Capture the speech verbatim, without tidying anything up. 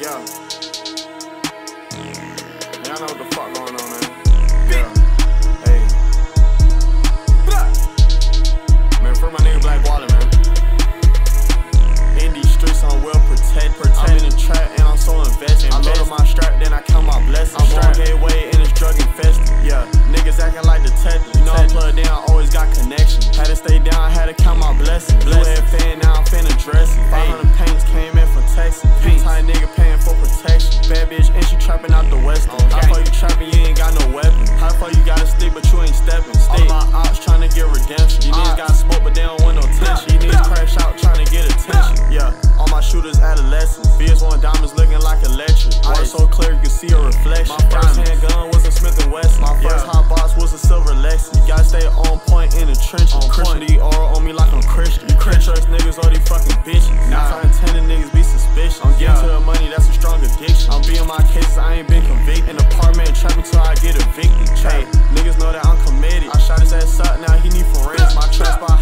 Yeah. Y'all know what the fuck going on, man. Yeah. Hey. Man, for my nigga Black Water, man. In these streets, I'm well protected. Protect. I'm in the trap and I'm so invested. I load up my strap, then I count my blessings. I'm on gateway and it's drug infested. Yeah. Niggas acting like detectives. You know I'm plugged in, I always got connections. Had to stay down, had to count my blessings. Blue head fan, now I'm finna dress it. five hundred paints came in from Texas. Pink tight nigga paying for protection. Bad bitch and she trapping out the west. Oh, how far you trapping, you ain't got no weapon. How far you got a stick, but you ain't stepping. All my ops trying to get redemption. These niggas got smoke, but they don't want no tension. These niggas crash out trying to get attention. Yeah, all my shooters adolescents. V S one diamonds looking like electric. Water so clear you can see a reflection. My first handgun was a Smith and Wesson. My first hot box was a silver Lexus. You gotta stay on point in the trenches. On Christian D aura on me like I'm Christian. You can't trust niggas or these fucking bitches. Now I'm trying to niggas be suspicious. I'm getting to the money, that's a strong addiction. I'm being my cases, I ain't been convicted. In the apartment trapping till I get evicted. Hey, niggas know that I'm committed. I shot his ass up, now he need forensics. My trap spot